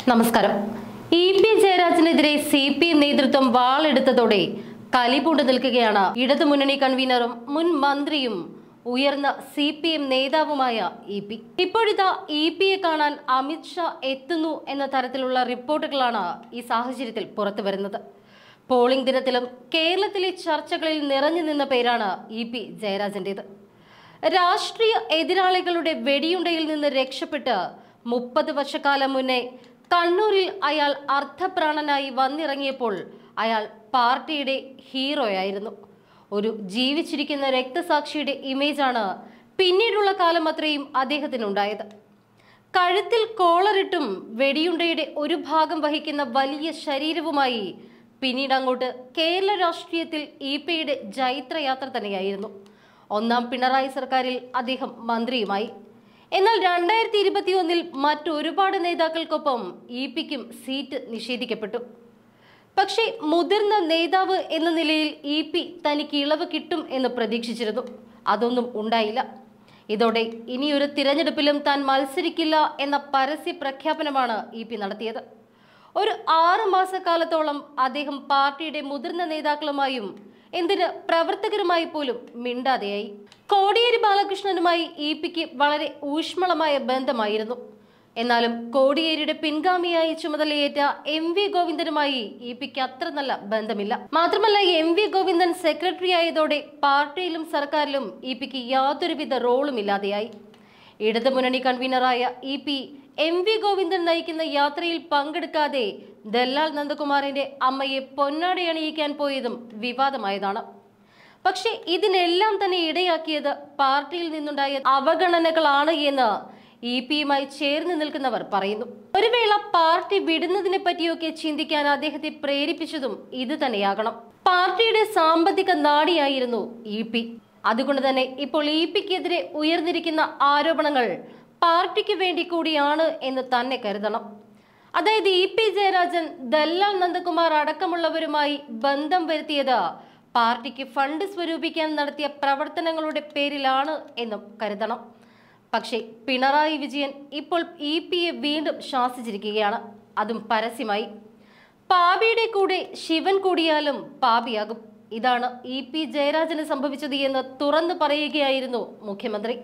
നമസ്കാരം. EP. ജയരാജനെതിരെ CPM നേതൃത്വം വാളെടുത്തതോടെ കലിപൂണ്ട് നിൽക്കുകയാണ് ഇടതുമുന്നണി കൺവീനറും മുൻ മന്ത്രിയും ഉയർന്ന CPM നേതാവുമായ ഇ.പി. ഇപ്പോഴിതാ ഇ.പിയെ കാണാൻ അമിത് ഷാ എത്തുന്നു എന്ന തരത്തിലുള്ള റിപ്പോർട്ടുകളാണ് ഈ സാഹചര്യത്തിൽ പുറത്തുവരുന്നത്. പോളിംഗ് ദിനത്തിലും കേരളത്തിലെ ചർച്ചകളിൽ നിറഞ്ഞു നിന്ന പേരാണ് ഇ.പി. ജയരാജന്റേത്. രാഷ്ട്രീയ എതിരാളികളുടെ വെടിയുണ്ടയിൽ നിന്ന് രക്ഷപ്പെട്ട് 30 വർഷക്കാലം മുന്നേ കണ്ണൂരിൽ അയാൾ അർദ്ധപ്രാണനായി വന്നിറങ്ങിയപ്പോൾ അയാൾ പാർട്ടിയുടെ ഹീറോയായിരുന്നു. ഒരു ജീവിച്ചിരിക്കുന്ന രക്തസാക്ഷിയുടെ ഇമേജാണ് പിന്നീടുള്ള കാലം അത്രയും അദ്ദേഹത്തിനുണ്ടായത്. കഴുത്തിൽ കോളറിട്ടും വെടിയുണ്ടയുടെ ഒരു ഭാഗം വഹിക്കുന്ന വലിയ ശരീരവുമായി പിന്നീട് അങ്ങോട്ട് കേരള രാഷ്ട്രീയത്തിൽ ഇ.പിയുടെ ജൈത്രയാത്ര തന്നെയായിരുന്നു. ഒന്നാം പിണറായി സർക്കാരിൽ അദ്ദേഹം മന്ത്രിയുമായി. എന്നാൽ 2021 മറ്റൊരുപാട് നേതാക്കൾക്കൊപ്പം ഇ.പിക്കും സീറ്റ് നിഷേധിക്കപ്പെട്ടു. പക്ഷേ മുതിർന്ന നേതാവ് എന്ന നിലയിൽ ഇ.പി തനിക്ക് ഇളവ് കിട്ടും എന്ന് പ്രതീക്ഷിച്ചിരുന്നു. അതൊന്നും ഉണ്ടായില്ല. ഇതോടെ ഇനിയൊരു തിരഞ്ഞെടുപ്പിലും താൻ മത്സരിക്കില്ല എന്ന പരസ്യ പ്രഖ്യാപനമാണ് ഇ.പി നടത്തിയത്. ഒരു 6 മാസക്കാലത്തോളം അദ്ദേഹം പാർട്ടിയുടെ മുതിർന്ന നേതാക്കളുമായും എന്തിന് പ്രവർത്തകരുമായി പോലും മിണ്ടാതെയായി. കോടിയേരി ബാലകൃഷ്ണനുമായി ഇ.പിക്ക് വളരെ ഊഷ്മളമായ ബന്ധമായിരുന്നു. എന്നാലും കോടിയേരിയുടെ പിൻഗാമിയായി ചുമതലയേറ്റ M.V. ഗോവിന്ദനുമായി ഇ.പിക്ക് അത്ര നല്ല ബന്ധമില്ല. മാത്രമല്ല, M.V. ഗോവിന്ദൻ സെക്രട്ടറി ആയതോടെ പാർട്ടിയിലും സർക്കാരിലും ഇ.പിക്ക് യാതൊരുവിധ റോളും ഇല്ലാതെയായി. ഇടതുമുന്നണി കൺവീനറായ ഇ.പി M.V. ഗോവിന്ദൻ നയിക്കുന്ന യാത്രയിൽ പങ്കെടുക്കാതെ ദല്ലാൽ നന്ദകുമാറിന്റെ അമ്മയെ പൊന്നാടയണിയിക്കാൻ പോയതും വിവാദമായതാണ്. പക്ഷെ ഇതിനെല്ലാം തന്നെ ഇടയാക്കിയത് പാർട്ടിയിൽ നിന്നുണ്ടായ അവഗണനകളാണ് എന്ന് ഇ.പിയുമായി ചേർന്ന് നിൽക്കുന്നവർ പറയുന്നു. ഒരു വേള പാർട്ടി വിടുന്നതിനെ പറ്റിയൊക്കെ ചിന്തിക്കാൻ അദ്ദേഹത്തെ പ്രേരിപ്പിച്ചതും ഇത് തന്നെയാകണം. പാർട്ടിയുടെ സാമ്പത്തിക നാഡിയായിരുന്നു ഇ.പി. അതുകൊണ്ട് തന്നെ ഇപ്പോൾ ഇ.പിക്കെതിരെ ഉയർന്നിരിക്കുന്ന ആരോപണങ്ങൾ പാർട്ടിക്ക് വേണ്ടി കൂടിയാണ് എന്ന് തന്നെ കരുതണം. അതായത് ഇ.പി. ജയരാജൻ ദല്ലാൽ നന്ദകുമാർ അടക്കമുള്ളവരുമായി ബന്ധം വരുത്തിയത് പാർട്ടിക്ക് ഫണ്ട് സ്വരൂപിക്കാൻ നടത്തിയ പ്രവർത്തനങ്ങളുടെ പേരിലാണ് എന്നും കരുതണം. പക്ഷേ പിണറായി വിജയൻ ഇപ്പോൾ ഇ.പിയെ വീണ്ടും ശാസിച്ചിരിക്കുകയാണ്, അതും പരസ്യമായി. പാപിയുടെ കൂടെ ശിവൻ കൂടിയാലും പാപിയാകും. ഇതാണ് ഇ.പി. ജയരാജന് സംഭവിച്ചത് എന്ന് തുറന്നു പറയുകയായിരുന്നു മുഖ്യമന്ത്രി.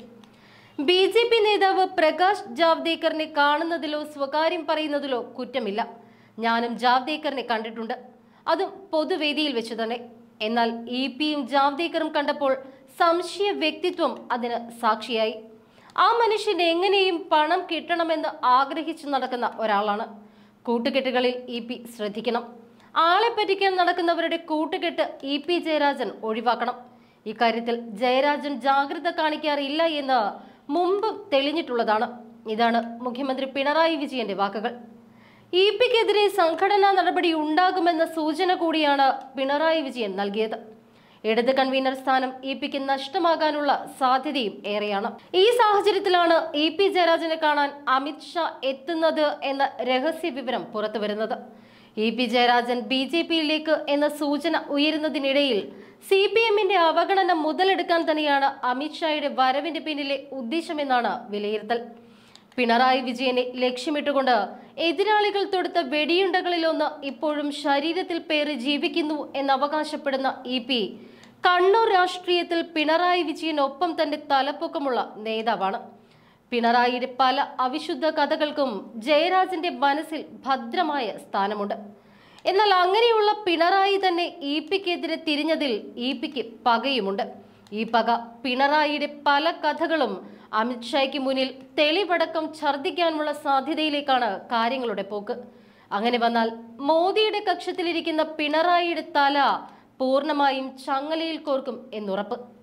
BJP നേതാവ് പ്രകാശ് ജാവ്ദേക്കറിനെ കാണുന്നതിലോ സ്വകാര്യം പറയുന്നതിലോ കുറ്റമില്ല. ഞാനും ജാവ്ദേക്കറിനെ കണ്ടിട്ടുണ്ട്, അതും പൊതുവേദിയിൽ വെച്ച് തന്നെ. എന്നാൽ ഇ.പിയും ജാവ്ദേക്കറും കണ്ടപ്പോൾ സംശയ വ്യക്തിത്വം അതിന് സാക്ഷിയായി. ആ മനുഷ്യൻ എങ്ങനെയും പണം കിട്ടണമെന്ന് ആഗ്രഹിച്ചു നടക്കുന്ന ഒരാളാണ്. കൂട്ടുകെട്ടുകളിൽ ഇ.പി ശ്രദ്ധിക്കണം. ആളെ പറ്റിക്കാൻ നടക്കുന്നവരുടെ കൂട്ടുകെട്ട് ഇ.പി. ജയരാജൻ ഒഴിവാക്കണം. ഇക്കാര്യത്തിൽ ജയരാജൻ ജാഗ്രത കാണിക്കാറില്ല എന്ന് മുമ്പ് തെളിഞ്ഞിട്ടുള്ളതാണ്. ഇതാണ് മുഖ്യമന്ത്രി പിണറായി വിജയന്റെ വാക്കുകൾ. ഇ.പിക്കെതിരെ സംഘടനാ നടപടി ഉണ്ടാകുമെന്ന സൂചന കൂടിയാണ് പിണറായി വിജയൻ നൽകിയത്. ഇടത് കൺവീനർ സ്ഥാനം ഇ.പിക്ക് നഷ്ടമാകാനുള്ള സാധ്യതയും ഏറെയാണ്. ഈ സാഹചര്യത്തിലാണ് ഇ.പി. ജയരാജനെ കാണാൻ അമിത് ഷാ എത്തുന്നത് എന്ന രഹസ്യ വിവരം പുറത്തുവരുന്നത്. ഇ.പി. ജയരാജൻ BJPയിലേക്ക് എന്ന സൂചന ഉയരുന്നതിനിടയിൽ CPMന്റെ അവഗണന മുതലെടുക്കാൻ തന്നെയാണ് അമിത് ഷായുടെ വരവിന്റെ പിന്നിലെ ഉദ്ദേശമെന്നാണ് വിലയിരുത്തൽ. പിണറായി വിജയനെ ലക്ഷ്യമിട്ടുകൊണ്ട് എതിരാളികൾ തൊടുത്ത വെടിയുണ്ടകളിലൊന്ന് ഇപ്പോഴും ശരീരത്തിൽ പേറി ജീവിക്കുന്നു എന്നവകാശപ്പെടുന്ന ഇ.പി കണ്ണൂർ രാഷ്ട്രീയത്തിൽ പിണറായി വിജയനൊപ്പം തന്റെ തലപ്പൊക്കമുള്ള നേതാവാണ്. പിണറായിയുടെ പല അവിശുദ്ധ കഥകൾക്കും ജയരാജന്റെ മനസ്സിൽ ഭദ്രമായ സ്ഥാനമുണ്ട്. എന്നാൽ അങ്ങനെയുള്ള പിണറായി തന്നെ ഇ.പിക്കെതിരെ തിരിഞ്ഞതിൽ ഇ.പിക്ക് പകയുമുണ്ട്. ഈ പക പിണറായിയുടെ പല കഥകളും അമിത് ഷായ്ക്ക് മുന്നിൽ തെളിവടക്കം ഛർദ്ദിക്കാനുള്ള സാധ്യതയിലേക്കാണ് കാര്യങ്ങളുടെ പോക്ക്. അങ്ങനെ വന്നാൽ മോദിയുടെ കക്ഷത്തിലിരിക്കുന്ന പിണറായിയുടെ തല പൂർണ്ണമായും ചങ്ങലയിൽ കോർക്കും എന്നുറപ്പ്.